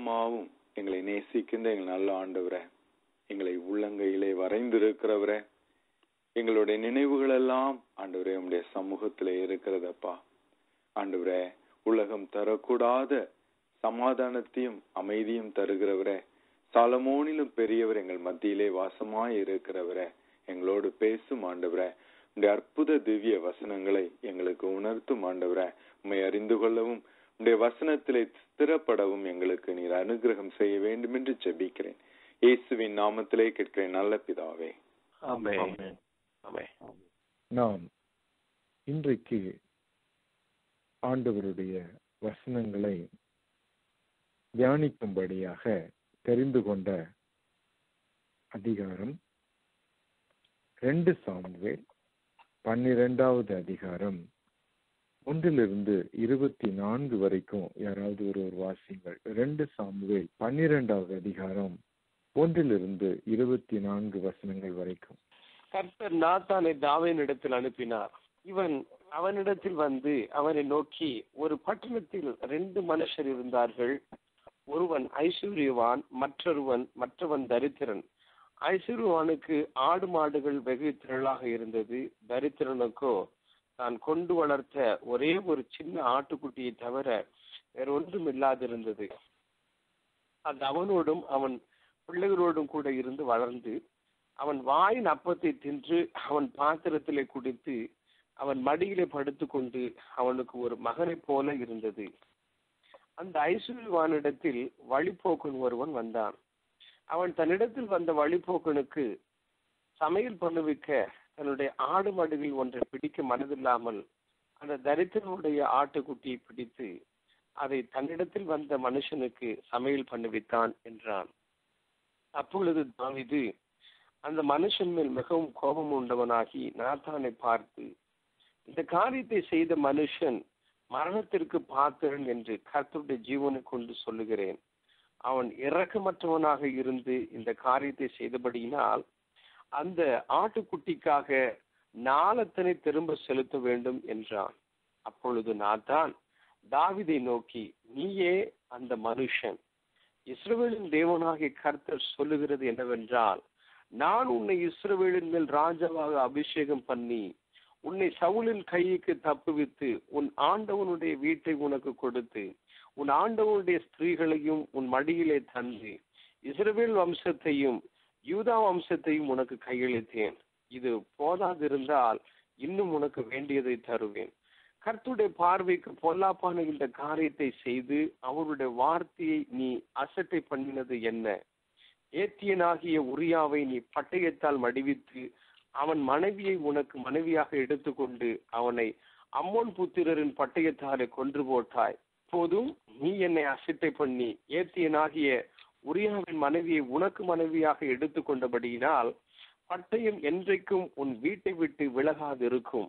அதிகமாகவும் எங்களை நேசிக்கின்ற எங்கள் நல்ல ஆண்டவரே, எங்களை உள்ளங்கையிலே வரைந்திருக்கிறவரே, எங்களுடைய நினைவுகள் எல்லாம் ஆண்டவரே உம்முடைய சமூகத்திலே இருக்கிறதப்பா. ஆண்டவரே, உலகம் தரக்கூடாத சமாதானத்தையும் அமைதியும் தருகிறவரே, சாலமோனிலும் பெரியவர் எங்கள் மத்தியிலே வாசமாய் இருக்கிறவரே, எங்களோடு பேசும் ஆண்டவரே, உடைய அற்புத திவ்ய வசனங்களை எங்களுக்கு உணர்த்தும் ஆண்டவரே, உம்மை அறிந்து கொள்ளவும் உடைய வசனத்திலே ஸ்திரப்படவும் எங்களுக்கு நீர் அனுகிரகம் செய்ய வேண்டும் என்று ஜெபிக்கிறேன். இயேசுவின் நாமத்திலே கேட்கிறேன் நல்ல பிதாவே, ஆமென். நாம் இன்றைக்கு ஆண்டவருடைய வசனங்களை தியானிக்கும்படியாக தெரிந்து கொண்ட அதிகாரம் 2 சாமுவேல் 12வது அதிகாரம் 1 to 24 வரைக்கும். யாராவது ஒருவர் வாசிங்கள். 2 சாமுவேல் 12வது அதிகாரம் 1 to 24 வசனங்கள் வரைக்கும். கர்த்தர் நாத்தானை தாவீதினிடத்தில் அனுப்பினார். இவன் அவனிடத்தில் வந்து அவனை நோக்கி, ஒரு பட்டணத்தில் 2 மனுஷர் இருந்தார்கள். ஒருவன் ஐஸ்வர்யவான், மற்றவன் தரித்திரன். ஐஸ்வர்யவானுக்கு ஆடு மாடுகள் வெகு திரளாக இருந்தது. தரித்திரனுக்கோ தான் கொண்டு வளர்த்த ஒரே ஒரு சின்ன ஆட்டுக்குட்டியை தவிர வேறொன்றும் இல்லாதிருந்தது. அது அவனோடும் அவன் பிள்ளைகளோடும் கூட இருந்து வளர்ந்து அவன் வாயின் அப்பத்தை தின்று அவன் பாத்திரத்திலே குடித்து அவன் மடியிலே படுத்து கொண்டு அவனுக்கு ஒரு மகனை போல இருந்தது. அந்த ஐஸ்வர்யவானிடத்தில் வழிபோக்கன் ஒருவன் வந்தான். அவன் தன்னிடத்தில் வந்த வழிபோக்கனுக்கு சமையல் பண்ணுவிக்க தன்னுடைய ஆடு மாடுகளில் ஒன்றை பிடிக்க மனதில்லாமல் அந்த தரித்திரனுடைய ஆட்டுக்குட்டியை பிடித்து அதை தன்னிடத்தில் வந்த மனுஷனுக்கு சமையல் பண்ணுவித்தான் என்றான். அப்பொழுது தாவீது அந்த மனுஷன் மேல் மிகவும் கோபம் உண்டவனாகி நாத்தானை பார்த்து, இந்த காரியத்தை செய்த மனுஷன் மரணத்திற்கு பாத்திரன் என்று கர்த்தருடைய ஜீவனை கொண்டு சொல்லுகிறேன். அவன் இரக்கமற்றவனாக இருந்து இந்த காரியத்தை செய்தபடியினால் அந்த ஆட்டுக்குட்டிக்காக நாளத்தனை திரும்ப செலுத்த வேண்டும் என்றான். அப்பொழுது நாத்தான் தாவீதை நோக்கி, நீயே அந்த மனுஷன். இஸ்ரவேலின் தேவனாகிய கர்த்தர் சொல்லுகிறது என்னவென்றால், நான் உன்னை இஸ்ரவேலின் மேல் ராஜாவாக அபிஷேகம் பண்ணி உன்னை சவுலின் கைக்கு தப்புவித்து உன் ஆண்டவனுடைய வீட்டை உனக்கு கொடுத்து உன் ஆண்டவனுடைய ஸ்திரீகளையும் உன் மடியிலே தந்து இஸ்ரவேல் வம்சத்தையும் யூதா வம்சத்தையும் உனக்கு கையளித்தேன். இது போதாதிருந்தால் இன்னும் உனக்கு வேண்டியதை தருவேன். கர்த்தருடைய பார்வைக்கு பொல்லாப்பான இந்த காரியத்தை செய்து அவருடைய வார்த்தையை நீ அசட்டை பண்ணினது என்ன? ஏத்தியனாகிய உரியாவை நீ பட்டயத்தால் மடிவித்து அவன் மனைவியை உனக்கு மனைவியாக எடுத்துக்கொண்டு அவனை அம்மோன் புத்திரரின் பட்டயத்தாலே கொன்று போட்டாய். இப்போதும் நீ என்னை அசட்டை பண்ணி ஏத்தியனாகிய உரியாவின் மனைவியை உனக்கு மனைவியாக எடுத்துக்கொண்டபடியினால் பட்டயம் என்றைக்கும் உன் வீட்டை விட்டு விலகாதிருக்கும்.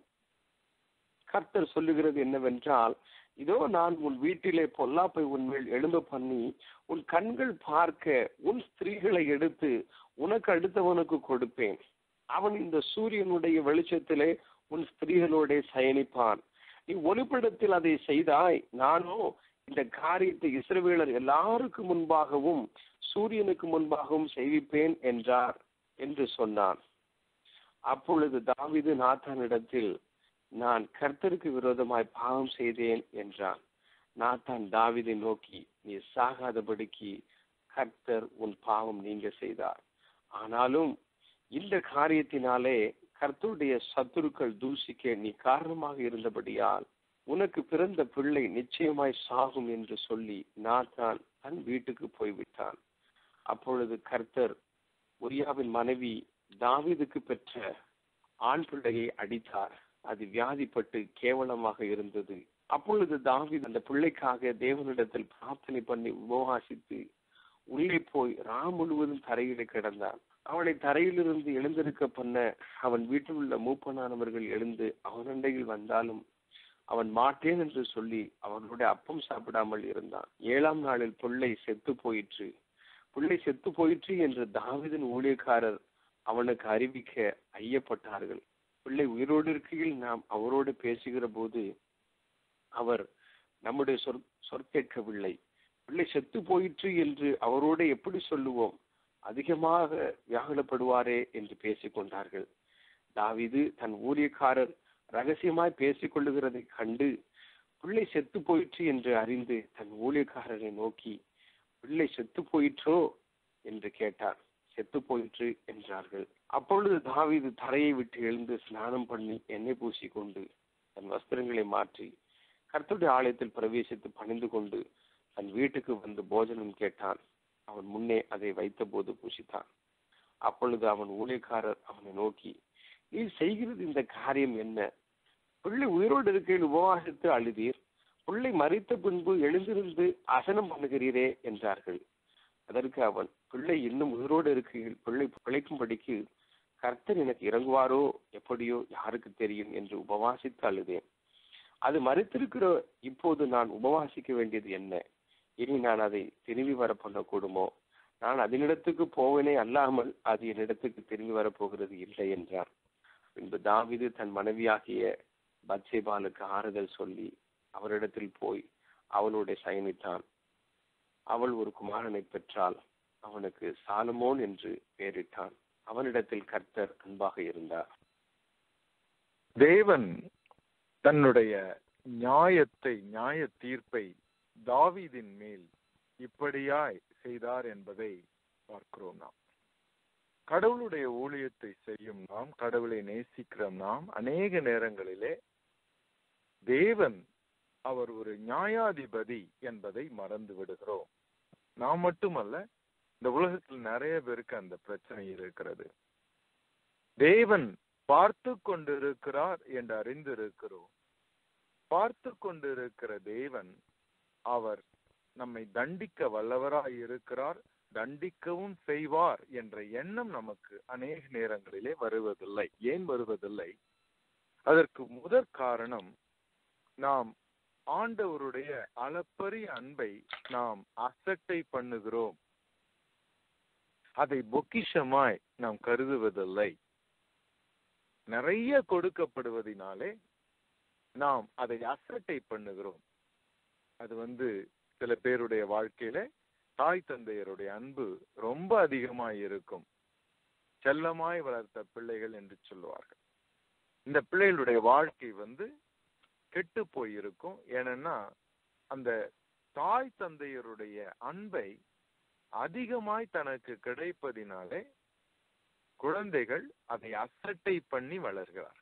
கர்த்தர் சொல்லுகிறது என்னவென்றால், இதோ நான் உன் வீட்டிலே பொல்லாப்பை உன்மேல் எழும்ப பண்ணி உன் கண்கள் பார்க்க உன் ஸ்திரீகளை எடுத்து உனக்கு அடுத்தவனுக்கு கொடுப்பேன். அவன் இந்த சூரியனுடைய வெளிச்சத்திலே உன் ஸ்திரீகளோட சயனிப்பான். நீ ஒளிப்படத்தில் அதை செய்தாய். நானோ இந்த காரியத்தை இஸ்ரவேலர் எல்லாருக்கு முன்பாகவும் சூரியனுக்கு முன்பாகவும் செய்விப்பேன் என்றார் என்று சொன்னான். அப்பொழுது தாவீது நாத்தானிடத்தில், நான் கர்த்தருக்கு விரோதமாய் பாவம் செய்தேன் என்றான். நாத்தான் தாவீதை நோக்கி, நீ சாகாதபடிக்கு கர்த்தர் உன் பாவம் நீங்க செய்தார். ஆனாலும் இந்த காரியத்தினாலே கர்த்தருடைய சத்துருக்கள் தூசிக்க நீ காரணமாக இருந்தபடியால் உனக்கு பிறந்த பிள்ளை நிச்சயமாய் சாகும் என்று சொல்லி நாத்தான் தன் வீட்டுக்கு போய்விட்டான். அப்பொழுது கர்த்தர் உரியாவின் மனைவி தாவீதுக்கு பெற்ற ஆண் பிள்ளையை அடித்தார். அது வியாதிப்பட்டு கேவலமாக இருந்தது. அப்பொழுது தாவீது அந்த பிள்ளைக்காக தேவனிடத்தில் பிரார்த்தனை பண்ணி உபவாசித்து உள்ளே போய் ராம் முழுவதும் தரையிலே கிடந்தான். அவனை தரையிலிருந்து எழுந்திருக்க பண்ண அவன் வீட்டில் உள்ள மூப்பனானவர்கள் எழுந்து அவனண்டையில் வந்தாலும் அவன் மாட்டேன் என்று சொல்லி அவனுடைய அப்பம் சாப்பிடாமல் இருந்தான். 7ஆம் நாளில் பிள்ளை செத்து போயிற்று என்று தாவீதின் ஊழியக்காரர் அவனுக்கு அறிவிக்க ஐயப்பட்டார்கள். பிள்ளை உயிரோடு இருக்கையில் நாம் அவரோடு பேசுகிற போது அவர் நம்முடைய சொற்கேட்கவில்லை. பிள்ளை செத்து போயிற்று என்று அவரோடு எப்படி சொல்லுவோம், அதிகமாக வியாகுலப்படுவாரே என்று பேசிக் கொண்டார்கள். தாவீது தன் ஊழியக்காரர் ரகசியமாய் பேசிக் கொள்ளுகிறதை கண்டு பிள்ளை செத்து போயிற்று என்று அறிந்து தன் ஊழியக்காரரை நோக்கி, பிள்ளை செத்து போயிற்றோ என்று கேட்டார். செத்து போயிற்று என்றார்கள். அப்பொழுது தாவீது தரையை விட்டு எழுந்து ஸ்நானம் பண்ணி எண்ணெய் பூசிக்கொண்டு தன் வஸ்திரங்களை மாற்றி கர்த்தருடைய ஆலயத்தில் பிரவேசித்து பணிந்து கொண்டு தன் வீட்டுக்கு வந்து போஜனம் கேட்டான். அவன் முன்னே அதை வைத்த போது பூசித்தான். அப்பொழுது அவன் ஊழியக்காரர் அவனை நோக்கி, நீ செய்கிறது இந்த காரியம் என்ன? பிள்ளை உயிரோடு இருக்கையில் உபவாசித்து அழுதீர், பிள்ளை மரித்த பின்பு எழுந்திருந்து அசனம் பண்ணுகிறீரே என்றார்கள். அதற்கு அவன், பிள்ளை இன்னும் உயிரோடு இருக்கையில் பிள்ளை பிழைக்கும்படிக்கு கர்த்தர் எனக்கு இறங்குவாரோ எப்படியோ யாருக்கு தெரியும் என்று உபவாசித்து அழுதேன். அது மரித்திருக்கிற இப்போது நான் உபவாசிக்க வேண்டியது என்ன? இனி நான் அதை திரும்பி வர பண்ணக்கூடுமோ? நான் அதனிடத்துக்கு போவனே அல்லாமல் அது என்னிடத்துக்கு திரும்பி வரப்போகிறது இல்லை என்றார். பின்பு தாவீது தன் மனைவியாகிய பத்சேபாளுக்கு ஆறுதல் சொல்லி அவரிடத்தில் போய் அவளோட சயனித்தான். அவள் ஒரு குமாரனை பெற்றாள். அவனுக்கு சாலமோன் என்று பெயரிட்டான். அவனிடத்தில் கர்த்தர் அன்பாக இருந்தார். தேவன் தன்னுடைய நியாய தீர்ப்பை தாவீதின் மேல் இப்படியாய் செய்தார் என்பதை பார்க்கிறோம். நாம் கடவுளுடைய ஊழியத்தை செய்யும் நாம், கடவுளை நேசிக்கிற நாம், அநேக நேரங்களிலே தேவன் அவர் ஒரு நியாயாதிபதி என்பதை மறந்து விடுகிறோம். நாம் மட்டுமல்ல, இந்த உலகத்தில் நிறைய பேருக்கு அந்த பிரச்சனை இருக்கிறது. தேவன் பார்த்து கொண்டிருக்கிறார் என்று அறிந்திருக்கிறோம். பார்த்து கொண்டிருக்கிற தேவன் அவர் நம்மை தண்டிக்க வல்லவராய் இருக்கிறார், தண்டிக்கவும் செய்வார் என்ற எண்ணம் நமக்கு அநேக நேரங்களிலே வருவதில்லை. ஏன் வருவதில்லை? அதற்கு முதற் காரணம், நாம் ஆண்டவருடைய அளப்பரிய அன்பை நாம் அசட்டை பண்ணுகிறோம். அதை பொக்கிஷமாய் நாம் கருதுவதில்லை. நிறைய கொடுக்கப்படுவதினாலே நாம் அதை அசட்டை பண்ணுகிறோம். அது சில பேருடைய வாழ்க்கையில தாய் தந்தையருடைய அன்பு ரொம்ப அதிகமாய் இருக்கும். செல்லமாய் வளர்த்த பிள்ளைகள் என்று சொல்லுவார்கள். இந்த பிள்ளைகளுடைய வாழ்க்கை கெட்டு போயிருக்கும். ஏன்னா அந்த தாய் தந்தையருடைய அன்பை அதிகமாய் தனக்கு கிடைப்பதினாலே குழந்தைகள் அதை அசட்டை பண்ணி வளர்கிறார்.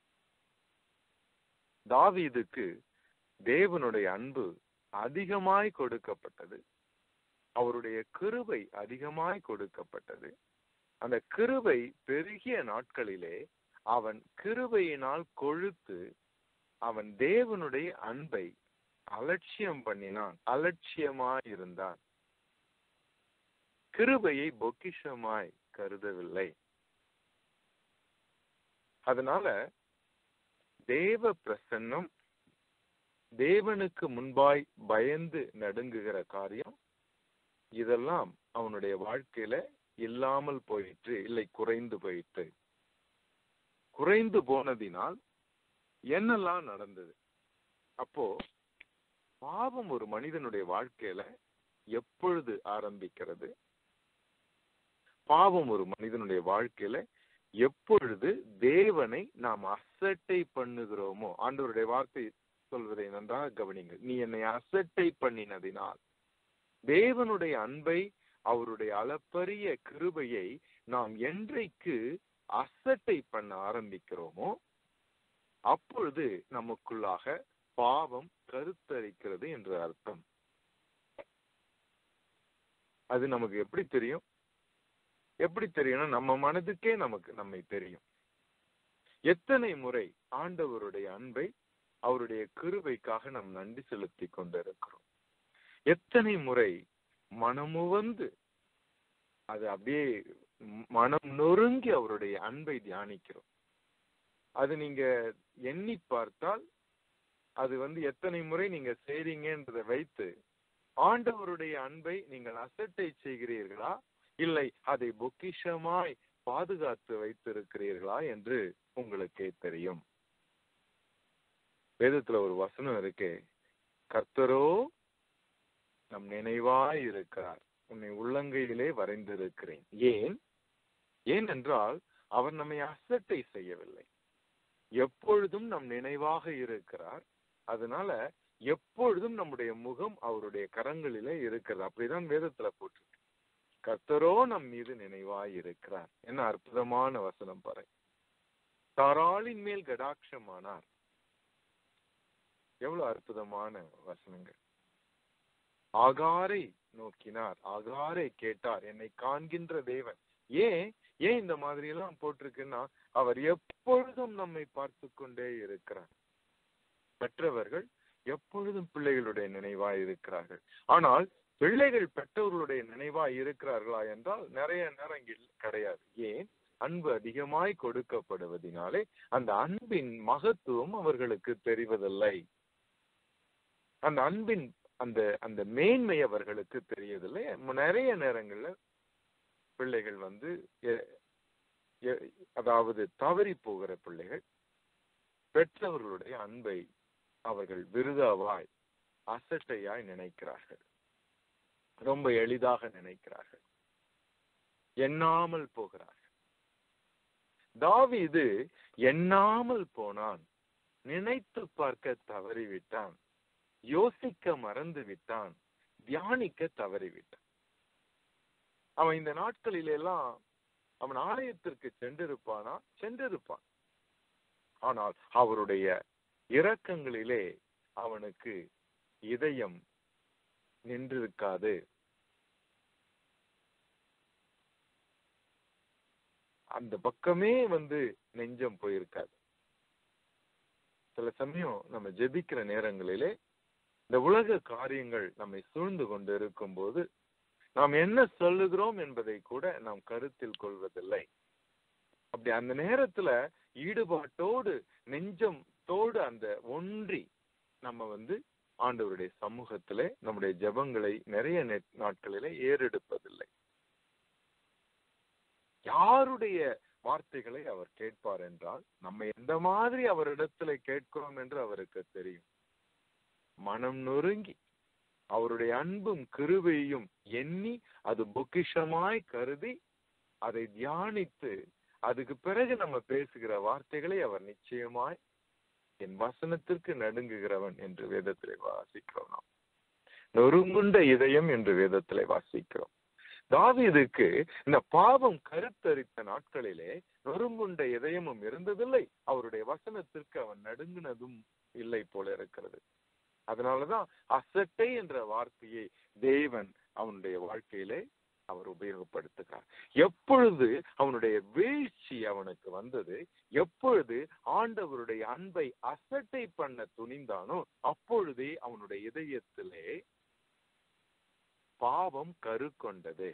தாவீதுக்கு தேவனுடைய அன்பு அதிகமாய் கொடுக்கப்பட்டது. அவருடைய கிருபை அதிகமாய் கொடுக்கப்பட்டது. அந்த கிருபை பெருகிய நாட்களிலே அவன் கிருபையினால் கொழுத்து அவன் தேவனுடைய அன்பை அலட்சியம் பண்ணினான், அலட்சியமாய் இருந்தான். கிருபையை பொக்கிஷமாய் கருதவில்லை. அதனால தேவ பிரசன்னம், தேவனுக்கு முன்பாய் பயந்து நடுங்குகிற காரியம், இதெல்லாம் அவனுடைய வாழ்க்கையில இல்லாமல் போயிற்று, இல்லை குறைந்து போயிற்று. குறைந்து போனதினால் என்னெல்லாம் நடந்தது? அப்போ பாவம் ஒரு மனிதனுடைய வாழ்க்கையில எப்பொழுது ஆரம்பிக்கிறது? பாவம் ஒரு மனிதனுடைய வாழ்க்கையில எப்பொழுது தேவனை நாம் அசட்டை பண்ணுகிறோமோ, ஆண்டவருடைய வார்த்தை சொல்வதை நன்றாக கவனிங்கள். நீ என்னை அசட்டை பண்ணினதினால், தேவனுடைய அன்பை, அவருடைய அளப்பரிய கிருபையை நாம் என்றைக்கு அசட்டை பண்ண ஆரம்பிக்கிறோமோ அப்பொழுது நமக்குள்ளாக பாவம் கருத்தரிக்கிறது என்று அர்த்தம். அது நமக்கு எப்படி தெரியும்? எப்படி தெரியும்னா, நம்ம மனதுக்கே நம்மை தெரியும். எத்தனை முறை ஆண்டவருடைய அன்பை, அவருடைய கிருபைக்காக நாம் நன்றி செலுத்தி கொண்டிருக்கிறோம். எத்தனை முறை மனமுவந்து, அது அப்படியே மனம் நொறுங்கி அவருடைய அன்பை தியானிக்கிறோம். அது நீங்க எண்ணி பார்த்தால் அது எத்தனை முறை நீங்க செய்றீங்கன்றதை வைத்து ஆண்டவருடைய அன்பை நீங்கள் அசட்டை செய்கிறீர்களா, இல்லை அதை பொக்கிஷமாய் பாதுகாத்து வைத்திருக்கிறீர்களா என்று உங்களுக்கே தெரியும். வேதத்துல ஒரு வசனம் இருக்கு, கர்த்தரோ நம் நினைவாய் இருக்கிறார். உன்னை உள்ளங்கையிலே வரைந்திருக்கிறேன். ஏனென்றால் அவர் நம்மை அசட்டை செய்யவில்லை. எப்பொழுதும் நம் நினைவாக இருக்கிறார். அதனால எப்பொழுதும் நம்முடைய முகம் அவருடைய கரங்களிலே இருக்கிறது. அப்படிதான் வேதத்துல போட்டிருக்கு. கர்த்தரோ நம் மீது நினைவாய் இருக்கிறார். என்ன அற்புதமான வசனம் பாரு. தாராளின் மேல் கடாட்சமானார். எவ்வளவு அற்புதமான வசனங்கள். ஆகாரை நோக்கினார், ஆகாரை கேட்டார், என்னை காண்கின்ற தேவன். ஏன் இந்த மாதிரி எல்லாம் போட்டிருக்குன்னா, அவர் எப்பொழுதும் நம்மை பார்த்து கொண்டே இருக்கிறார். பெற்றவர்கள் எப்பொழுதும் பிள்ளைகளுடைய நினைவாய் இருக்கிறார்கள். ஆனால் பிள்ளைகள் பெற்றவர்களுடைய நினைவாய் இருக்கிறார்களா என்றால் நிறைய நேரங்கள் கிடையாது. ஏன்? அன்பு அதிகமாய் கொடுக்கப்படுவதனாலே அந்த அன்பின் மகத்துவம் அவர்களுக்கு தெரிவதில்லை. அந்த அன்பின் அந்த மேன்மை அவர்களுக்கு தெரியவில்லை. நிறைய நேரங்கள்ல பிள்ளைகள் அதாவது தவறி போகிற பிள்ளைகள் பெற்றவர்களுடைய அன்பை அவர்கள் விருதாவாய் அசட்டையாய் நினைக்கிறார்கள். ரொம்ப எளிதாக நினைக்கிறார்கள். எண்ணாமல் போகிறார்கள். தாவீது எண்ணாமல் போனான். நினைத்து பார்க்க தவறிவிட்டான். யோசிக்க மறந்து விட்டான். தியானிக்க தவறிவிட்டான். அவன் இந்த நாட்களில் எல்லாம் அவன் ஆலயத்திற்கு சென்றிருப்பான். ஆனால் அவருடைய இரக்கங்களிலே அவனுக்கு இதயம் நின்றிருக்காது. அந்த பக்கமே நெஞ்சம் போயிருக்காது. சில சமயம் நம்ம ஜெபிக்கிற நேரங்களிலே இந்த உலக காரியங்கள் நம்மை சூழ்ந்து கொண்டு இருக்கும் போது நாம் என்ன சொல்லுகிறோம் என்பதை கூட நாம் கருத்தில் கொள்வதில்லை. அப்படி அந்த நேரத்துல ஈடுபாட்டோடு நெஞ்சத்தோடு அந்த ஒன்றி நம்ம ஆண்டவருடைய சமூகத்திலே நம்முடைய ஜெபங்களை நிறைய நாட்களிலே ஏறெடுப்பதில்லை. யாருடைய வார்த்தைகளை அவர் கேட்பார் என்றால், நம்ம எந்த மாதிரி அவரிடத்துல கேட்கிறோம் என்று அவருக்கு தெரியும். மனம் நொறுங்கி அவருடைய அன்பும் கிருபையும் எண்ணி அது பொக்கிஷமாய் கருதி அதை தியானித்து அதுக்கு பிறகு நம்ம பேசுகிற வார்த்தைகளை அவர் நிச்சயமாய் என் வசனத்திற்கு நடுங்குகிறவன் என்று வேதத்திலே வாசிக்கிறோம். நாம் நொறுங்குண்ட இதயம் என்று வேதத்திலே வாசிக்கிறோம். தாவீதுக்கு இந்த பாவம் கருத்தரித்த நாட்களிலே நொறுங்குண்ட இதயமும் இருந்ததில்லை. அவருடைய வசனத்திற்கு அவன் நடுங்கினதும் இல்லை போல இருக்கிறது. அதனாலதான் அசட்டை என்ற வார்த்தையை தேவன் அவனுடைய வாழ்க்கையிலே அவர் உபயோகப்படுத்துகிறார். எப்பொழுது அவனுடைய வீழ்ச்சி அவனுக்கு வந்தது, எப்பொழுது ஆண்டவருடைய அன்பை அசட்டை பண்ண துணிந்தானோ அப்பொழுதே அவனுடைய இதயத்திலே பாவம் கருக்கொண்டது.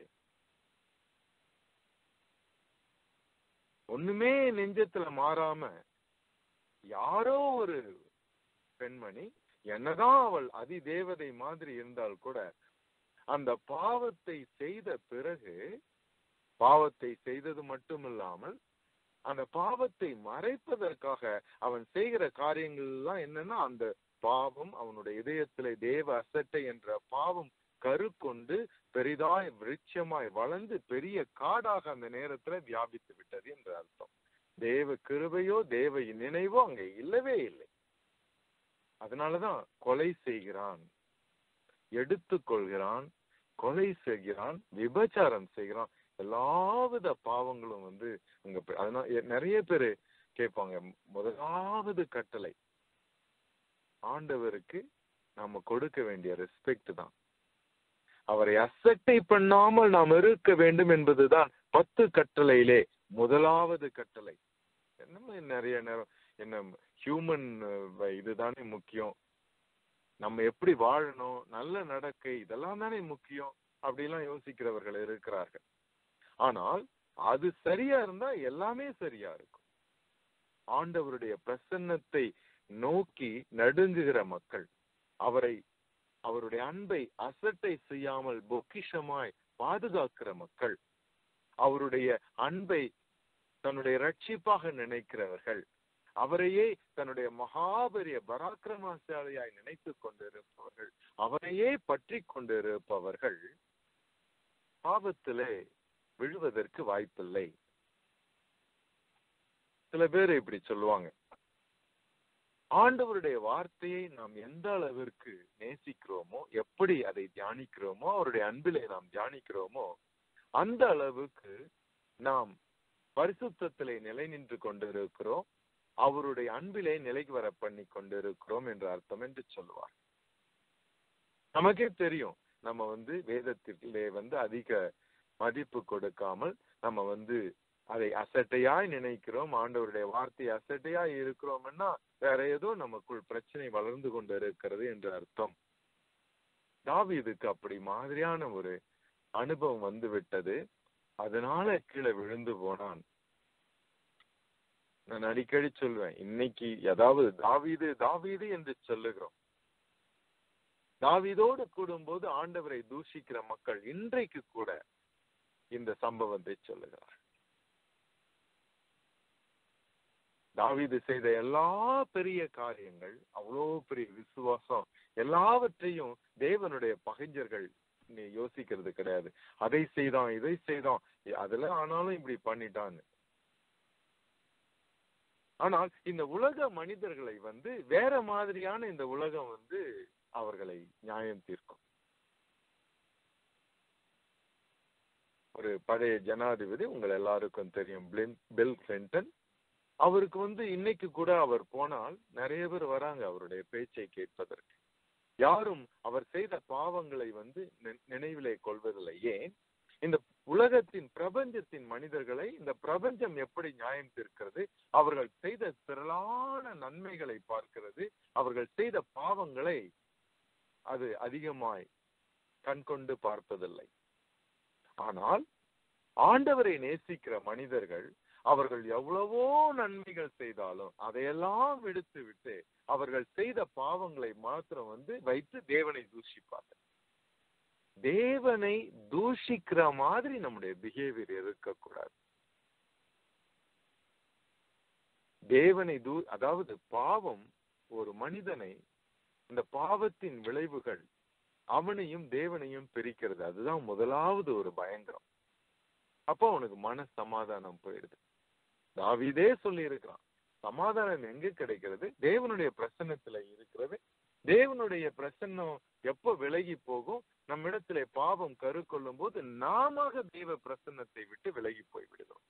ஒண்ணுமே நெஞ்சத்துல மாறாம யாரோ ஒரு பெண்மணி, என்னதான் அவள் அதிதேவதை மாதிரி இருந்தால் கூட, அந்த பாவத்தை செய்த பிறகு, பாவத்தை செய்தது மட்டுமில்லாமல் அந்த பாவத்தை மறைப்பதற்காக அவன் செய்கிற காரியங்கள் எல்லாம் என்னன்னா, அந்த பாவம் அவனுடைய இதயத்திலே தேவ அசட்டை என்ற பாவம் கருக்கொண்டு பெரிதாய் விருட்சமாய் வளர்ந்து பெரிய காடாக அந்த நேரத்துல வியாபித்து விட்டது என்று அர்த்தம். தேவ கிருபையோ தேவ நினைவோ அங்க இல்லவே இல்லை. அதனாலதான் கொலை செய்கிறான், எடுத்துக்கொள்கிறான், கொலை செய்கிறான், விபச்சாரம் செய்கிறான். எல்லாவித பாவங்களும் அங்க. அதனால நிறைய பேரு கேட்பாங்க, முதலாவது கட்டளை ஆண்டவருக்கு நாம கொடுக்க வேண்டிய ரெஸ்பெக்ட் தான். அவரை அசட்டை பண்ணாமல் நாம் இருக்க வேண்டும் என்பதுதான் 10 கட்டளையிலே முதலாவது கட்டளை. என்ன நிறைய நேரம் என்ன ஹியூமன் இதுதானே முக்கியம், நம்ம எப்படி வாழணும், நல்ல நடக்கை, இதெல்லாம் தானே முக்கியம் அப்படிலாம் யோசிக்கிறவர்கள் இருக்கிறார்கள். ஆனால் அது சரியா இருந்தா எல்லாமே சரியா இருக்கும். ஆண்டவருடைய பிரசன்னத்தை நோக்கி நடுங்குகிற மக்கள், அவருடைய அன்பை அசட்டை செய்யாமல் பொக்கிஷமாய் பாதுகாக்கிற மக்கள், அவருடைய அன்பை தன்னுடைய ரட்சிப்பாக நினைக்கிறவர்கள், அவரையே தன்னுடைய மகாபெரிய பராக்கிரமசாலியாய் நினைத்து கொண்டிருப்பவர்கள், அவரையே பற்றி கொண்டிருப்பவர்கள் பாவத்திலே விழுவதற்கு வாய்ப்பில்லை. சில பேர் இப்படி சொல்லுவாங்க, ஆண்டவருடைய வார்த்தையை நாம் எந்த அளவிற்கு நேசிக்கிறோமோ, எப்படி அதை தியானிக்கிறோமோ, அவருடைய அன்பிலே நாம் தியானிக்கிறோமோ, அந்த அளவுக்கு நாம் பரிசுத்தத்திலே நிலை நின்று கொண்டிருக்கிறோம், அவருடைய அன்பிலே நிலைக்கு வர பண்ணி கொண்டிருக்கிறோம் என்று அர்த்தம் என்று சொல்லுவார். நமக்கே தெரியும், நம்ம வேதத்திலே அதிக மதிப்பு கொடுக்காமல் நம்ம அதை அசட்டையாய் நினைக்கிறோம், ஆண்டவருடைய வார்த்தை அசட்டையாய் இருக்கிறோம்னா வேற ஏதோ நமக்குள் பிரச்சனை வளர்ந்து கொண்டு இருக்கிறது என்று அர்த்தம். தாவீதுக்கு அப்படி மாதிரியான ஒரு அனுபவம் விட்டது. அதனால கீழே விழுந்து போனான். நான் அடிக்கடி சொல்வேன், இன்னைக்கு அதாவது தாவீது தாவீது என்று சொல்லுகிறோம். தாவீதோடு கூடும்போது ஆண்டவரை தூஷிக்கிற மக்கள் இன்றைக்கு கூட இந்த சம்பவத்தை சொல்லுகிறார். தாவீது செய்த எல்லா பெரிய காரியங்கள், அவ்வளோ பெரிய விசுவாசம், எல்லாவற்றையும் தேவனுடைய பகைஞர்கள் யோசிக்கிறது கிடையாது. அதை செய்தான், இதை செய்தான், அதுல ஆனாலும் இப்படி பண்ணிட்டான்னு. ஆனால் இந்த உலக மனிதர்களை வேற மாதிரியான இந்த உலகம் அவர்களை நியாயம் தீர்க்கும். ஒரு பழைய ஜனாதிபதி, உங்கள் எல்லாருக்கும் தெரியும், பில் கிளின்டன். அவருக்கு இன்னைக்கு கூட அவர் போனால் நிறைய பேர் வராங்க அவருடைய பேச்சை கேட்பதற்கு. யாரும் அவர் செய்த பாவங்களை நினைவிலே கொள்வதில்லை. ஏன்? இந்த உலகத்தின் பிரபஞ்சத்தின் மனிதர்களை இந்த பிரபஞ்சம் எப்படி நியாயம் தீர்க்கிறது? அவர்கள் செய்த திரளான நன்மைகளை பார்க்கிறது, அவர்கள் செய்த பாவங்களை அது அதிகமாய் கண்கொண்டு பார்ப்பதில்லை. ஆனால் ஆண்டவரை நேசிக்கிற மனிதர்கள் அவர்கள் எவ்வளவோ நன்மைகள் செய்தாலும் அதையெல்லாம் விடுத்து விட்டு அவர்கள் செய்த பாவங்களை மாத்திரம் வைத்து தேவனை தூஷிப்பார்கள். தேவனை தூஷிக்கிற மாதிரி நம்முடைய பிஹேவியர் இருக்கக்கூடாது. தேவனை அதாவது பாவம் ஒரு மனிதனை, இந்த பாவத்தின் விளைவுகள் அவனையும் தேவனையும் பிரிக்கிறது. அதுதான் முதலாவது ஒரு பயங்கரம். அப்போ அவனுக்கு மன சமாதானம் போயிடுது. தாவீதே சொல்லி இருக்கிறான், சமாதானம் எங்க கிடைக்கிறது? தேவனுடைய பிரசன்னத்துல இருக்கிறது. தேவனுடைய பிரசன்னம் எப்ப விலகி போகும்? நம்மிடத்திலே பாவம் கருக்கொள்ளும் போது நாம தேவ பிரசன்னத்தை விட்டு விலகி போய் விடுகிறோம்.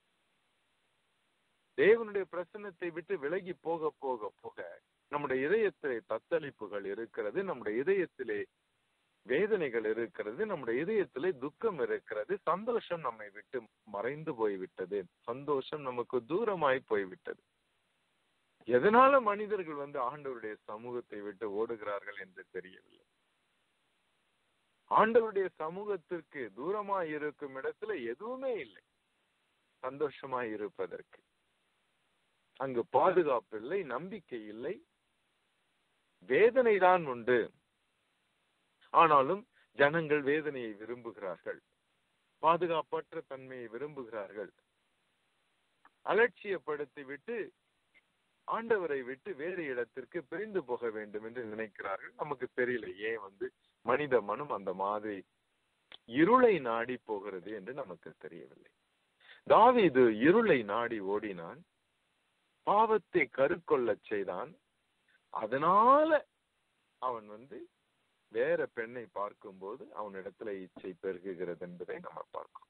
தேவனுடைய பிரசன்னத்தை விட்டு விலகி போக போக போக நம்முடைய இதயத்திலே தத்தளிப்புகள் இருக்கிறது, நம்முடைய இதயத்திலே வேதனைகள் இருக்கிறது, நம்முடைய இதயத்திலே துக்கம் இருக்கிறது, சந்தோஷம் நம்மை விட்டு மறைந்து போய்விட்டது, சந்தோஷம் நமக்கு தூரமாய் போய்விட்டது. எதனால மனிதர்கள் ஆண்டவருடைய சமூகத்தை விட்டு ஓடுகிறார்கள் என்று தெரியவில்லை. ஆண்டவருடைய சமூகத்திற்கு தூரமாய் இருக்கும் இடத்துல எதுவுமே இல்லை சந்தோஷமாய் இருப்பதற்கு. அங்கு பாதுகாப்பு இல்லை, நம்பிக்கை இல்லை, வேதனை தான் உண்டு. ஆனாலும் ஜனங்கள் வேதனையை விரும்புகிறார்கள், பாதுகாப்பற்ற தன்மையை விரும்புகிறார்கள். அலட்சியப்படுத்தி விட்டு ஆண்டவரை விட்டு வேறு இடத்திற்கு பிரிந்து போக வேண்டும் என்று நினைக்கிறார்கள். நமக்கு தெரியல ஏன் மனித மனம் அந்த மாதிரி இருளை நாடி போகிறது என்று நமக்கு தெரியவில்லை. தாவீது இருளை நாடி ஓடினான், பாவத்தை கருக்கொள்ள செய்தான். அதனால அவன் வேற பெண்ணை பார்க்கும்போது அவனிடத்துல இச்சை பெருகுகிறது என்பதை நம்ம பார்க்கிறோம்.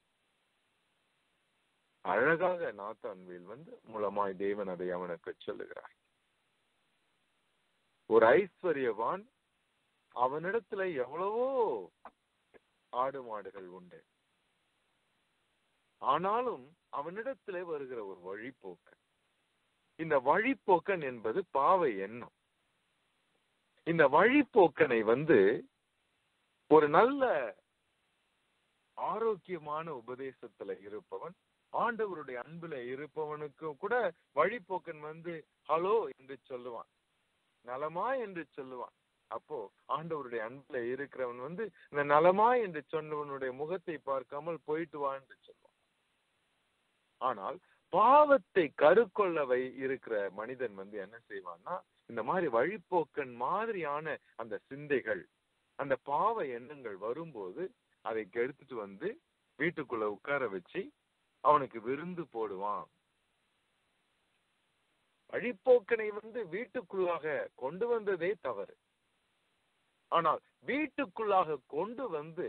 அழகாக நாத்தான்வேல் மூலமாய் தேவன் அதை அவனுக்கு சொல்லுகிறார். ஒரு ஐஸ்வர்யவான், அவனிடத்துல எவ்வளவோ ஆடு மாடுகள் உண்டு, ஆனாலும் அவனிடத்துல வருகிற ஒரு வழிபோக்கன். இந்த வழிபோக்கன் என்பது பாவ எண்ணம். இந்த வழிபோக்கனை ஒரு நல்ல ஆரோக்கியமான உபதேசத்துல இருப்பவன், ஆண்டவருடைய அன்புல இருப்பவனுக்கும் கூட வழிபோக்கன் ஹலோ என்று சொல்லுவான், நலமா என்று சொல்லுவான். அப்போ ஆண்டவருடைய அன்புல இருக்கிறவன் இந்த நலமா என்று சொன்னவனுடைய முகத்தை பார்க்காமல் போயிட்டு வா என்று சொல்லுவான். ஆனால் பாவத்தை கருக்கொள்ளவை இருக்கிற மனிதன் என்ன செய்வான்னா, இந்த மாதிரி வழிப்போக்கன் மாதிரியான அந்த சிந்தைகள், அந்த பாவ எண்ணங்கள் வரும்போது அதை எடுத்துட்டு வீட்டுக்குள்ள உட்கார வச்சு அவனுக்கு விருந்து போடுவான். வழிப்போக்கனை வீட்டுக்குள்ளாக கொண்டு வந்ததே தவறு. ஆனால் வீட்டுக்குள்ளாக கொண்டு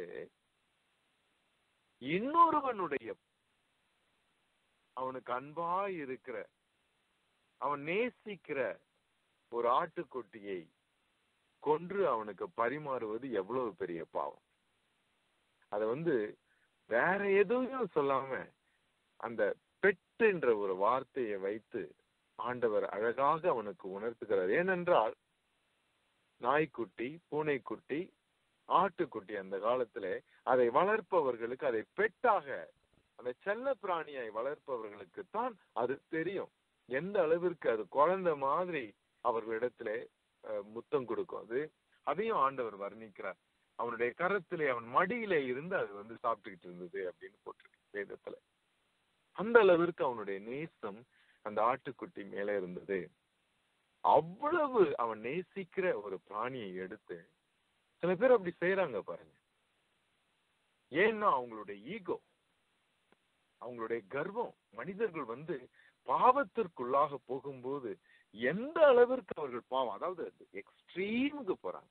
இன்னொருவனுடைய, அவனுக்கு அன்பாய் இருக்கிற, அவன் நேசிக்கிற ஒரு ஆட்டுக்குட்டியை கொன்று அவனுக்கு பரிமாறுவது எவ்வளவு பெரிய பாவம். அத வேற எதுவும் சொல்லாம அந்த பெட் என்ற ஒரு வார்த்தையை வைத்து ஆண்டவர் அழகாக அவனுக்கு உணர்த்துகிறார். ஏனென்றால் நாய்க்குட்டி, பூனைக்குட்டி, ஆட்டுக்குட்டி அந்த காலத்துல அதை வளர்ப்பவர்களுக்கு, அதை பெட்டாக, அந்த செல்ல பிராணியை வளர்ப்பவர்களுக்கு தான் அது தெரியும், எந்த அளவிற்கு அது குழந்தை மாதிரி அவர்களிடத்துல முத்தம் கொடுக்கும். அதையும் ஆண்டவர் வர்ணிக்கிறார். அவனுடைய கரத்திலே, அவன் மடியிலே இருந்து அது சாப்பிட்டுக்கிட்டு இருந்தது அப்படின்னு போட்டிருக்கு வேதத்துல. அந்த அளவிற்கு அவனுடைய நேசம் அந்த ஆட்டுக்குட்டி மேல இருந்தது. அவ்வளவு அவன் நேசிக்கிற ஒரு பிராணியை எடுத்து, சில பேர் அப்படி செய்யறாங்க பாருங்க. ஏன்னா அவங்களுடைய ஈகோ, அவங்களுடைய கர்வம். மனிதர்கள் பாவத்திற்குள்ளாக போகும்போது எந்த அளவிற்கு அவர்கள் பாவம், அதாவது எக்ஸ்ட்ரீமுக்கு போறாங்க.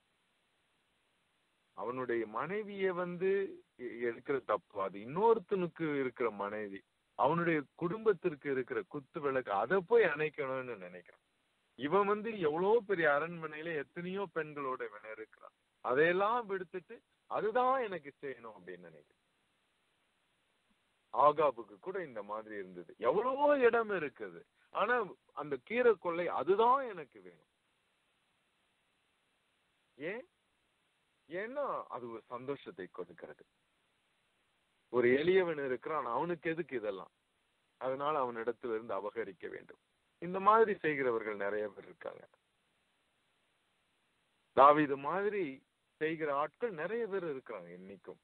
அவனுடைய மனைவிய எடுக்கிற தப்பு, அது இன்னொருத்தனுக்கு இருக்கிற மனைவி, அவனுடைய குடும்பத்திற்கு இருக்கிற குத்து விளக்கு, அதை போய் அணைக்கணும்னு நினைக்கிறான். இவன் எவ்வளவு பெரிய அரண்மனையில எத்தனையோ பெண்களோட இவன் இருக்கிறான். அதையெல்லாம் விடுத்துட்டு அதுதான் எனக்கு செய்யணும் அப்படின்னு நினைக்கிறேன். ஆகாபுக்கு கூட இந்த மாதிரி இருந்தது. எவ்வளவோ இடம் இருக்குது, ஆனா அந்த கீரை கொள்ளை அதுதான் எனக்கு வேணும். ஏன்னா அது ஒரு சந்தோஷத்தை கொடுக்கிறது. ஒரு எளியவன் இருக்கிறான், அவனுக்கு எதுக்கு இதெல்லாம், அதனால அவனிடத்துல இருந்து அபகரிக்க வேண்டும். இந்த மாதிரி செய்கிறவர்கள் நிறைய பேர் இருக்காங்க. தாவீது மாதிரி செய்கிற ஆட்கள் நிறைய பேர் இருக்கிறாங்க இன்னைக்கும்.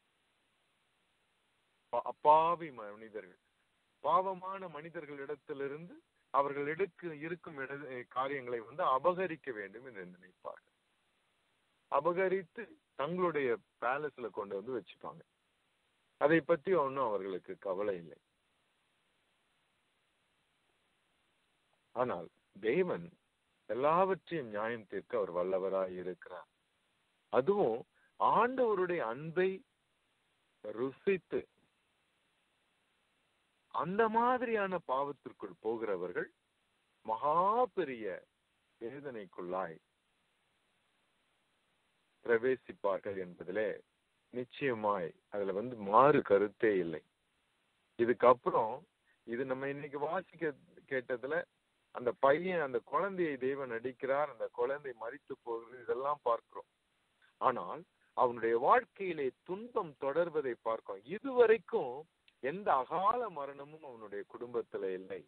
அப்பாவி மனிதர்கள், பாவமான மனிதர்களிடத்திலிருந்து அவர்கள் இருக்கும் காரியங்களை அபகரிக்க வேண்டும் என்று நினைப்பார்கள். அபகரித்து தங்களுடைய பேலஸ்ல கொண்டு வச்சுப்பாங்க. அதை பத்தி ஒன்னும் அவர்களுக்கு கவலை இல்லை. ஆனால் தேவன் எல்லாவற்றையும் நியாயம் தீர்க்க அவர் வல்லவராய் இருக்கிறார். அதுவும் ஆண்டவருடைய அன்பை ருசித்து அந்த மாதிரியான பாவத்திற்குள் போகிறவர்கள் மகா பெரிய வேதனைக்குள்ளாய் பிரவேசிப்பார்கள் என்பதிலே நிச்சயமாய் அதுல மாறு கருத்தே இல்லை. இதுக்கப்புறம் இது நம்ம இன்னைக்கு வாசிக்க கேட்டதுல அந்த பையன், அந்த குழந்தையை தேவன் அடிக்கிறார், அந்த குழந்தை மரித்து போகிறது, இதெல்லாம் பார்க்கிறோம். ஆனால் அவனுடைய வாழ்க்கையிலே துன்பம் தொடர்வதை பார்க்கிறோம். இதுவரைக்கும் எந்த அகால மரணமும் அவனுடைய குடும்பத்துல இல்லை.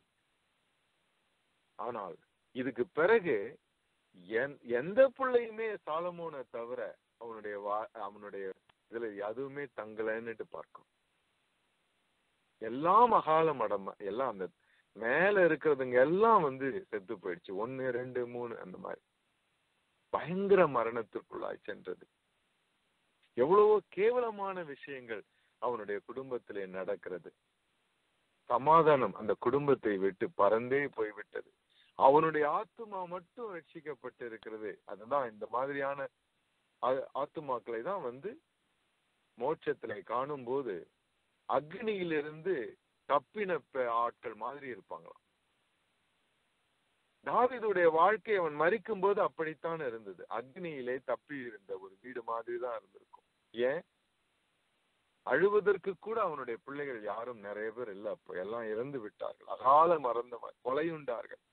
ஆனால் இதுக்கு பிறகு எந்த பிள்ளையுமே சாலமோனை தவிர அவனுடைய இதுல எதுவுமே தங்கலன்னுட்டு பார்க்கும். எல்லாம் அகால மடம், எல்லாம் அந்த மேல இருக்கிறதுங்க எல்லாம் செத்து போயிடுச்சு. 1, 2, 3 அந்த மாதிரி பயங்கர மரணத்திற்குள்ளாய் சென்றது. எவ்வளவோ கேவலமான விஷயங்கள் அவனுடைய குடும்பத்திலே நடக்கிறது. சமாதானம் அந்த குடும்பத்தை விட்டு பறந்தே போய்விட்டது. அவனுடைய ஆத்துமா மட்டும் ரட்சிக்கப்பட்டு இருக்கிறது. அதுதான் இந்த மாதிரியான ஆத்துமாக்களை தான் மோட்சத்திலே காணும் போது அக்னியிலிருந்து தப்பின ஆட்கள் மாதிரி இருப்பாங்களாம். தாவீதுடைய வாழ்க்கை அவன் மரிக்கும் போது அப்படித்தான் இருந்தது. அக்னியிலே தப்பி இருந்த ஒரு வீடு மாதிரி தான் இருந்திருக்கும். ஏன் அழுவதற்கு கூட அவனுடைய பிள்ளைகள் யாரும் நிறைய பேர் இல்ல. அப்போ எல்லாம் இறந்து விட்டார்கள், அகால மறந்தவர், கொலையுண்டார்கள்.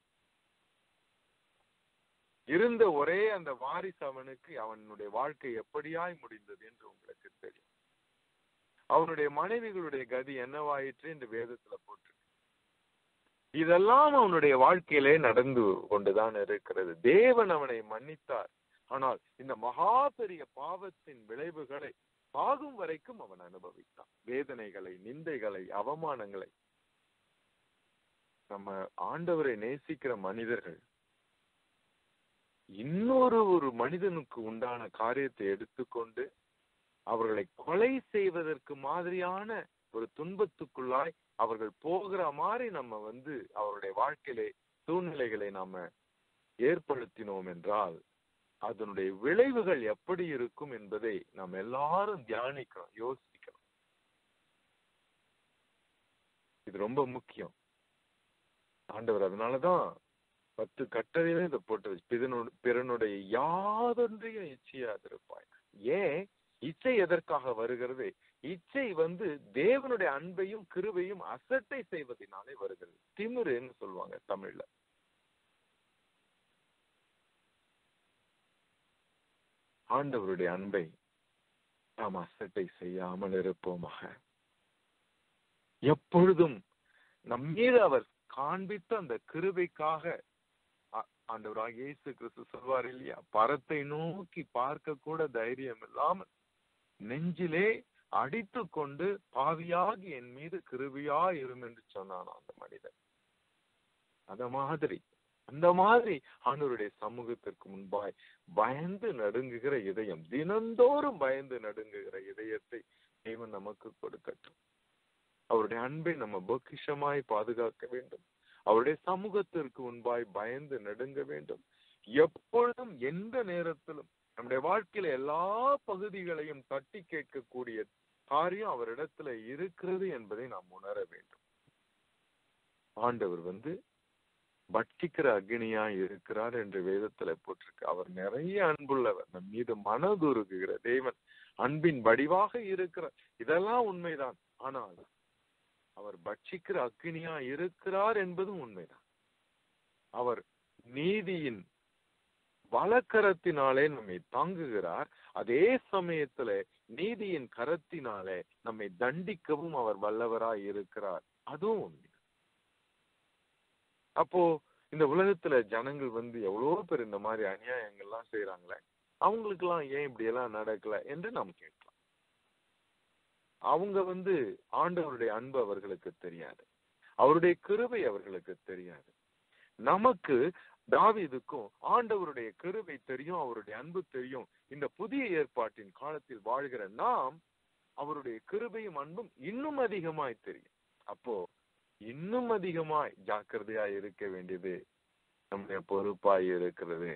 இருந்த ஒரே அந்த வாரிசு அவனுக்கு அவனுடைய வாழ்க்கை எப்படியாய் முடிந்தது என்று உங்களுக்கு தெரியும். அவனுடைய மனைவிகளுடைய கதி என்னவாயிற்று என்று வேதத்துல போட்டு, இதெல்லாம் அவனுடைய வாழ்க்கையிலே நடந்து கொண்டுதான் இருக்கிறது. தேவன் அவனை மன்னித்தார். ஆனால் இந்த மகா பெரிய பாவத்தின் விளைவுகளை சாகும் வரைக்கும் அவன் அனுபவித்தான். வேதனைகளை, நிந்தைகளை, அவமானங்களை. நம்ம ஆண்டவரை நேசிக்கிற மனிதர்கள் இன்னொரு மனிதனுக்கு உண்டான காரியத்தை எடுத்துக்கொண்டு அவர்களை கொலை செய்வதற்கு மாதிரியான ஒரு துன்பத்துக்குள்ளாய் அவர்கள் போகிற மாதிரி நம்ம அவருடைய வாழ்க்கையிலே சூழ்நிலைகளை நாம ஏற்படுத்தினோம் என்றால் அதனுடைய விளைவுகள் எப்படி இருக்கும் என்பதை நாம் எல்லாரும் தியானிக்கணும், யோசிக்கணும். இது ரொம்ப முக்கியம். ஆண்டவர் அதனாலதான் 10 கட்டளையில இதை போட்டு பிறனுடைய யாதொன்றையும் இச்சையாதிருப்பாய். ஏன் இச்சை எதற்காக வருகிறது? இச்சை தேவனுடைய அன்பையும் கிருபையும் அசட்டை செய்வதனாலே வருகிறது. திமிருன்னு சொல்லுவாங்க தமிழ்ல. ஆண்டவருடைய அன்பை நாம் அசட்டை செய்யாமல் இருப்போமாக. எப்பொழுதும் நம்மீது அவர் காண்பித்த அந்த கிருபைக்காக ஆண்டவராக இயேசு கிறிஸ்து சொல்வார் இல்லையா, பரத்தை நோக்கி பார்க்க கூட தைரியம் இல்லாமல் நெஞ்சிலே அடித்து கொண்டு பாவியாகி என் மீது கிருபையா இரும் என்று சொன்னான் அந்த மனிதன். அந்த மாதிரி ஆண்டவருடைய சமூகத்திற்கு முன்பாய் பயந்து நடுங்குகிற இதயம், தினந்தோறும் பயந்து நடுங்குகிற இதயத்தை தேவன் நமக்கு கொடுக்கட்டும். அவருடைய அன்பை நம்ம பொக்கிஷமாய் பாதுகாக்க வேண்டும். அவருடைய சமூகத்திற்கு முன்பாய் பயந்து நடுங்க வேண்டும். எப்பொழுதும் எந்த நேரத்திலும் நம்முடைய வாழ்க்கையில எல்லா பகுதிகளையும் தட்டி கேட்கக்கூடிய காரியம் அவரிடத்துல இருக்கிறது என்பதை நாம் உணர வேண்டும். ஆண்டவர் பட்சிக்கிற அக்னியா இருக்கிறார் என்று வேதத்துல போட்டிருக்கு. அவர் நிறைய அன்புள்ளவர், நம் மீது மனதுருகுகிற தேவன், அன்பின் வடிவாக இருக்கிறார். இதெல்லாம் உண்மைதான். ஆனால் அவர் பட்சிக்கிற அக்னியா இருக்கிறார் என்பதும் உண்மைதான். அவர் நீதியின் வலக்கரத்தினாலே நம்மை தாங்குகிறார். அதே சமயத்துல நீதியின் கரத்தினாலே நம்மை தண்டிக்கவும் அவர் வல்லவராய் இருக்கிறார். அதுவும் உண்மை. அப்போ இந்த உலகத்துல ஜனங்கள் எவ்வளவு பேர் இந்த மாதிரி அநியாயங்கள்லாம் செய்யறாங்களே, அவங்களுக்கு எல்லாம் ஏன் இப்படி எல்லாம் நடக்கல என்று நாம் கேட்கலாம். அவங்க ஆண்டவருடைய அன்பு அவர்களுக்கு தெரியாது, அவருடைய கிருபை அவர்களுக்கு தெரியாது. நமக்கு தாவீதுக்கும் ஆண்டவருடைய கிருபை தெரியும், அவருடைய அன்பு தெரியும். இந்த புதிய ஏற்பாட்டின் காலத்தில் வாழ்கிற நாம் அவருடைய கிருபையும் அன்பும் இன்னும் அதிகமாய் தெரியும். அப்போ இன்னும் அதிகமாய் ஜாக்கிரதையாய் இருக்க வேண்டியது நம்முடைய பொறுப்பாய் இருக்கிறது.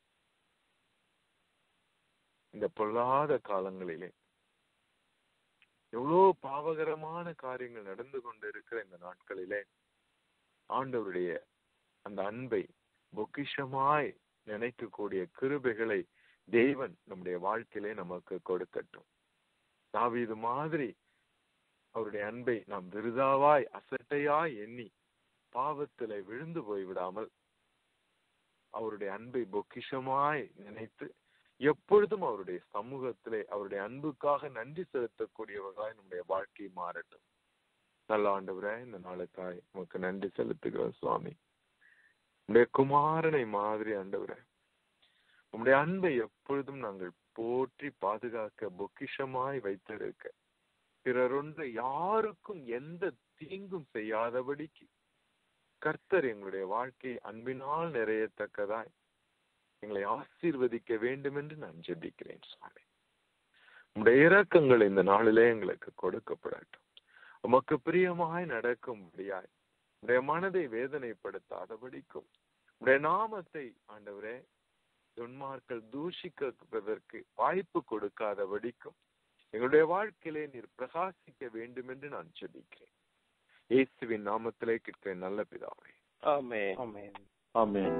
இந்த பொல்லாத காலங்களிலே எவ்வளோ பாவகரமான காரியங்கள் நடந்து கொண்டு இருக்கிற இந்த நாட்களிலே ஆண்டவருடைய அந்த அன்பை பொக்கிஷமாய் நினைக்கக்கூடிய கிருபைகளை தேவன் நம்முடைய வாழ்க்கையிலே நமக்கு கொடுக்கட்டும். தாவீது மாதிரி அவருடைய அன்பை நாம் விருதாவாய் அசட்டையாய் எண்ணி பாவத்திலே விழுந்து போய்விடாமல் அவருடைய அன்பை பொக்கிஷமாய் நினைத்து எப்பொழுதும் அவருடைய சமூகத்திலே அவருடைய அன்புக்காக நன்றி செலுத்தக்கூடியவர்களாய் நம்முடைய வாழ்க்கை மாறட்டும். நல்ல ஆண்டவரே, இந்த நாளுக்காய் நமக்கு நன்றி செலுத்துகிறோம் சுவாமி. உடைய குமாரனை மாதிரி ஆண்டவரே, உம்முடைய அன்பை எப்பொழுதும் நாங்கள் போற்றி பாதுகாக்க பொக்கிஷமாய் வைத்திருக்க, பிறரொன்று யாருக்கும் எந்த தீங்கும் செய்யாதபடிக்கு கர்த்தர் எங்களுடைய வாழ்க்கை அன்பினால் நிறையத்தக்கதாய் எங்களை ஆசீர்வதிக்க வேண்டும் என்று நான் ஜெபிக்கிறேன் சுவாமி. உம்முடைய இரக்கங்கள் இந்த நாளிலே எங்களுக்கு கொடுக்கப்படட்டும். உமக்கு பிரியமாய் நடக்கும்படியாய் உடைய மனதை வேதனைப்படுத்தாதபடிக்கும் உடைய நாமத்தை ஆண்டவரே துன்மார்கள் தூஷிக்கிறதற்கு வாய்ப்பு கொடுக்காதபடிக்கும் எங்களுடைய வாழ்க்கையிலே நீர் பிரகாசிக்க வேண்டும் என்று நான் ஜெபிக்கிறேன். இயேசுவின் நாமத்திலே கேட்கிறேன் நல்ல பிதாவே. ஆமென். ஆமென். ஆமென்.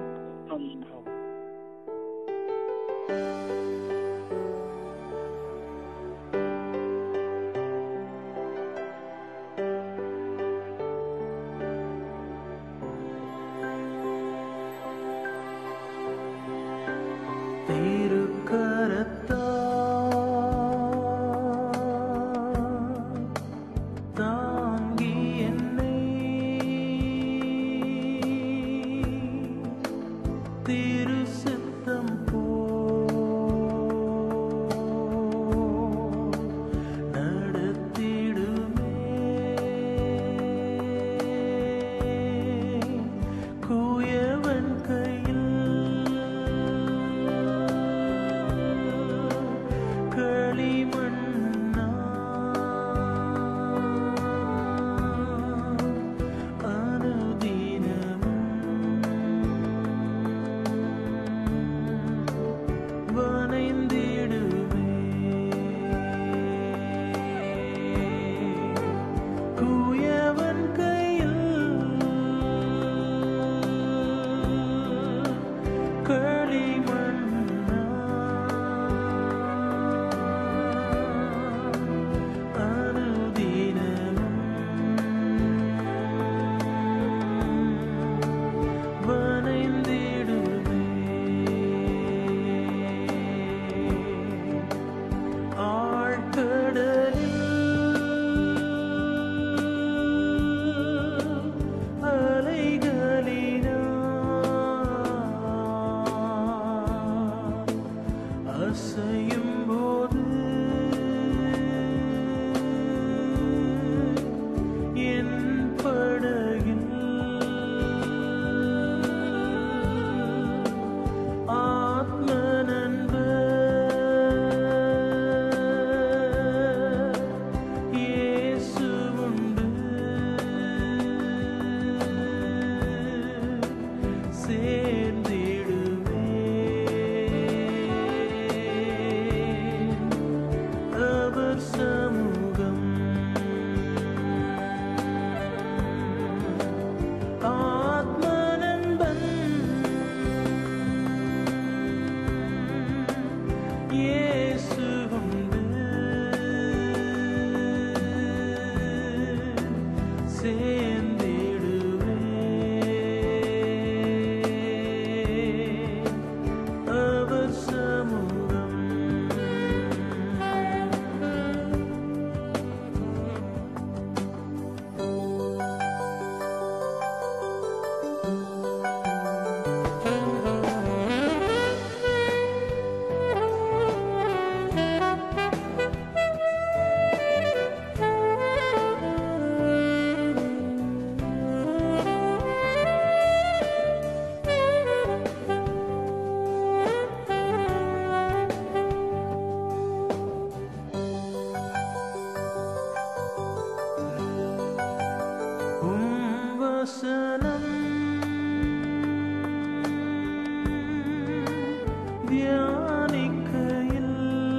தியானிக்கையில்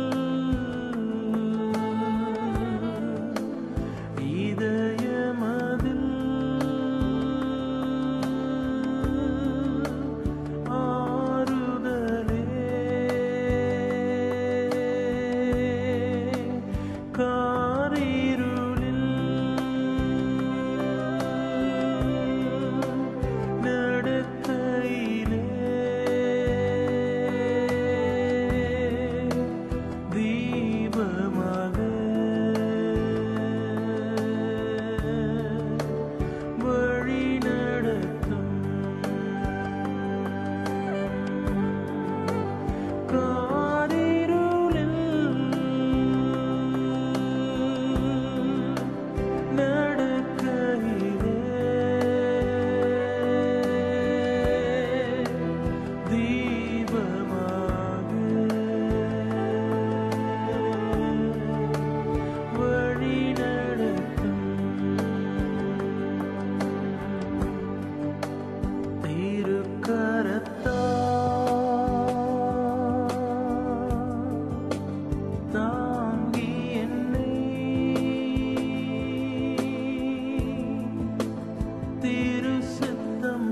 இதயமதில் ஆறுதலே காரிருளில் நடக்கையிலே தீபமாக வழி நடத்தும் காரிருளில் நடக்கையிலே தீபமாக வழி நடத்தும் தாங்கி என்னை திருசித்தம்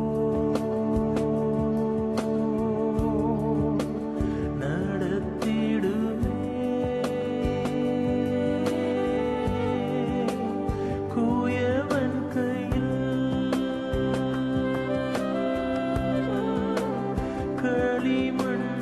நடத்திடுமே கூயவன் கையில் களிமண்